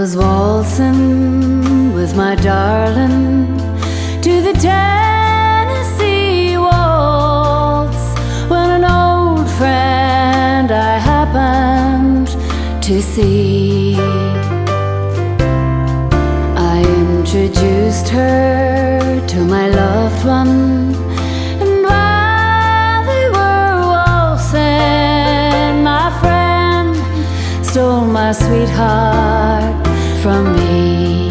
was waltzing with my darling to the Tennessee waltz when an old friend I happened to see. I introduced her to my loved one, and while they were waltzing, my friend stole my sweetheart from me.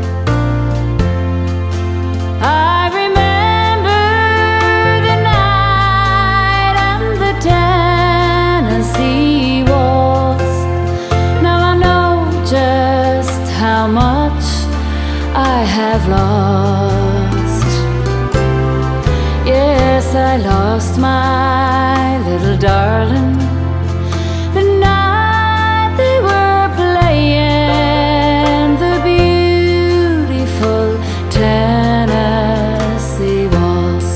I remember the night and the Tennessee waltz. Now I know just how much I have lost. Yes, I lost my little darling the night they were playing the beautiful Tennessee waltz.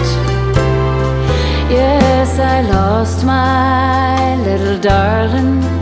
I lost my little darling